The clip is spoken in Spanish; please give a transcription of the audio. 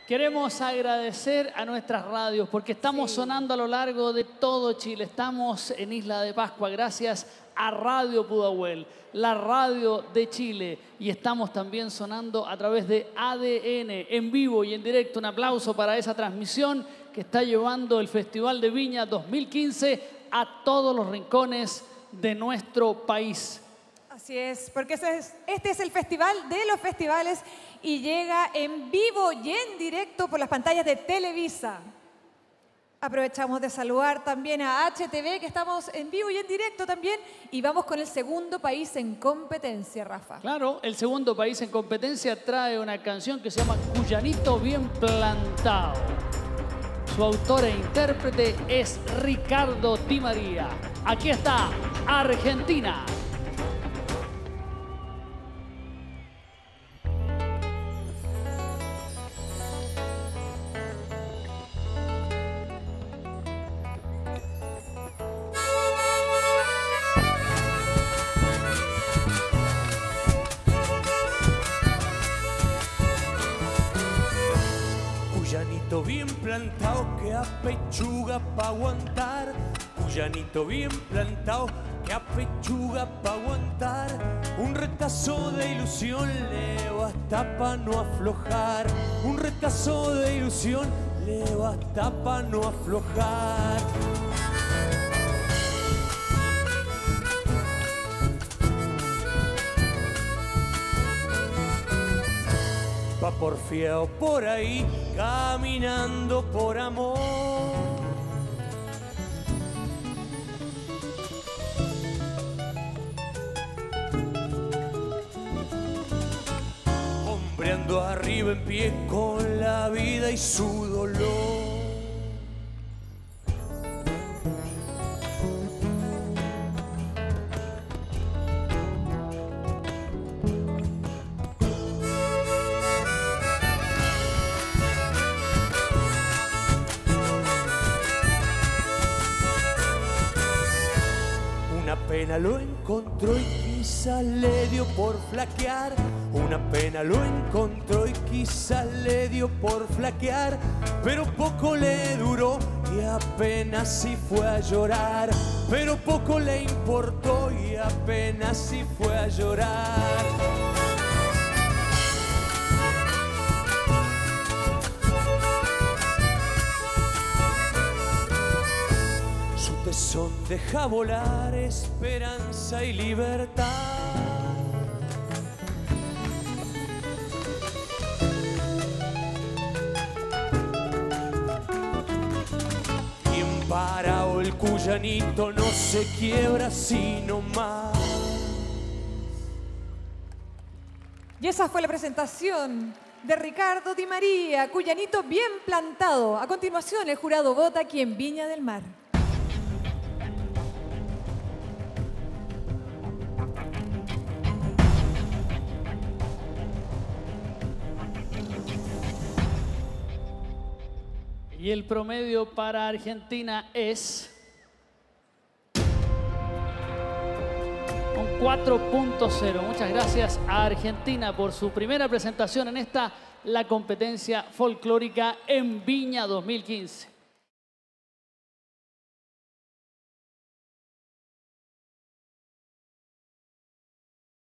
Queremos agradecer a nuestras radios porque estamos sonando a lo largo de todo Chile. Estamos en Isla de Pascua gracias a Radio Pudahuel, la radio de Chile. Y estamos también sonando a través de ADN, en vivo y en directo. Un aplauso para esa transmisión que está llevando el Festival de Viña 2015 a todos los rincones de nuestro país. Así es, porque este es el festival de los festivales y llega en vivo y en directo por las pantallas de Televisa. Aprovechamos de saludar también a HTV, que estamos en vivo y en directo también, y vamos con el segundo país en competencia, Rafa. Claro, el segundo país en competencia trae una canción que se llama Cuyanito Bien Plantado. Su autor e intérprete es Ricardo Di María. Aquí está Argentina. Cuyanito bien plantado que apechuga pa' aguantar. Cuyanito bien plantado que apechuga pa' aguantar. Un retazo de ilusión le basta pa' no aflojar. Un retazo de ilusión le basta pa' no aflojar. Va porfiado por ahí, caminando por amor. Hombreando arriba en pie con la vida y su dolor. Una pena lo encontró y quizá le dio por flaquear. Una pena lo encontró y quizá le dio por flaquear. Pero poco le duró y apenas si fue a llorar. Pero poco le importó y apenas si fue a llorar. Su tesón deja volar esperanza y libertad. Bien parado el cuyanito no se quiebra sino más. Y esa fue la presentación de Ricardo Di María, Cuyanito Bien Plantado. A continuación, el jurado vota aquí en Viña del Mar. Y el promedio para Argentina es un 4.0. Muchas gracias a Argentina por su primera presentación en esta, la competencia folclórica en Viña 2015.